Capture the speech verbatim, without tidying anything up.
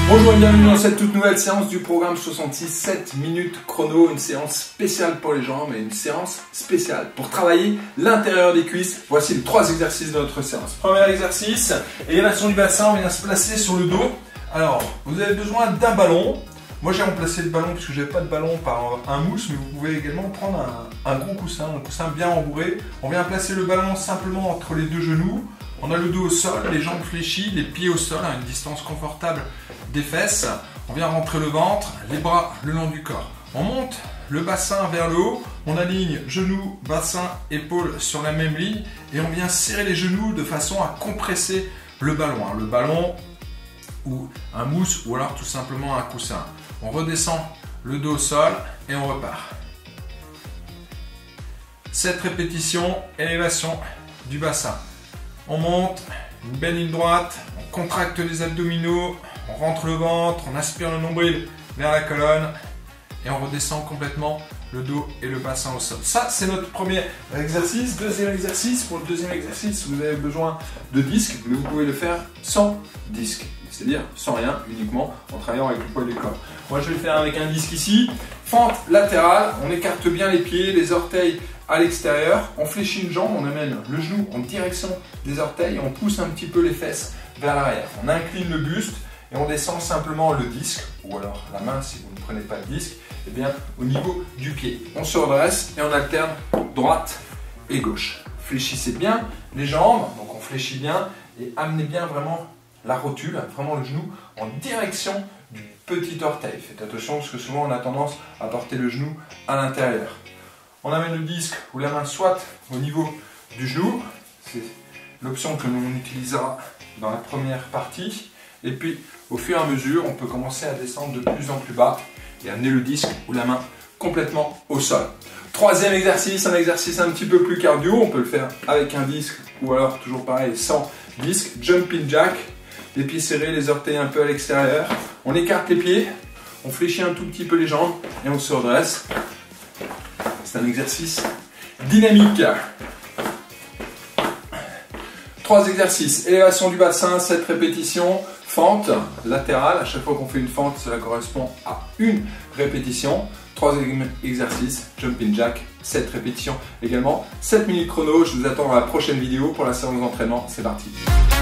Bonjour et bienvenue dans cette toute nouvelle séance du programme soixante-six, sept minutes chrono, une séance spéciale pour les jambes et une séance spéciale pour travailler l'intérieur des cuisses. Voici les trois exercices de notre séance. Premier exercice, élévation du bassin, on vient se placer sur le dos. Alors, vous avez besoin d'un ballon. Moi j'ai remplacé le ballon parce que je n'avais pas de ballon par un mousse, mais vous pouvez également prendre un, un gros coussin, un coussin bien rembourré. On vient placer le ballon simplement entre les deux genoux. On a le dos au sol, les jambes fléchies, les pieds au sol à une distance confortable des fesses. On vient rentrer le ventre, les bras le long du corps. On monte le bassin vers le haut, on aligne genoux, bassin, épaules sur la même ligne et on vient serrer les genoux de façon à compresser le ballon. Le ballon ou un mousse ou alors tout simplement un coussin. On redescend le dos au sol et on repart. sept répétitions, élévation du bassin. On monte, une belle ligne droite, on contracte les abdominaux, on rentre le ventre, on aspire le nombril vers la colonne et on redescend complètement le dos et le bassin au sol. Ça, c'est notre premier exercice. Deuxième exercice, pour le deuxième exercice, vous avez besoin de disques, mais vous pouvez le faire sans disque, c'est-à-dire sans rien, uniquement en travaillant avec le poids du corps. Moi, je vais le faire avec un disque ici. Fente latérale, on écarte bien les pieds, les orteils à l'extérieur, on fléchit une jambe, on amène le genou en direction des orteils et on pousse un petit peu les fesses vers l'arrière. On incline le buste et on descend simplement le disque, ou alors la main si vous ne prenez pas de disque, et bien au niveau du pied. On se redresse et on alterne droite et gauche. Fléchissez bien les jambes, donc on fléchit bien et amenez bien vraiment la rotule, vraiment le genou en direction du petit orteil. Faites attention parce que souvent on a tendance à porter le genou à l'intérieur. On amène le disque ou la main soit au niveau du genou, c'est l'option que l'on utilisera dans la première partie. Et puis au fur et à mesure, on peut commencer à descendre de plus en plus bas et amener le disque ou la main complètement au sol. Troisième exercice, un exercice un petit peu plus cardio, on peut le faire avec un disque ou alors toujours pareil sans disque. Jumping jack, les pieds serrés, les orteils un peu à l'extérieur. On écarte les pieds, on fléchit un tout petit peu les jambes et on se redresse. C'est un exercice dynamique. Trois exercices. Élévation du bassin, sept répétitions. Fente latérale. À chaque fois qu'on fait une fente, cela correspond à une répétition. Troisième exercice. Jumping jack, sept répétitions également. sept minutes chrono. Je vous attends dans la prochaine vidéo pour la séance d'entraînement. C'est parti.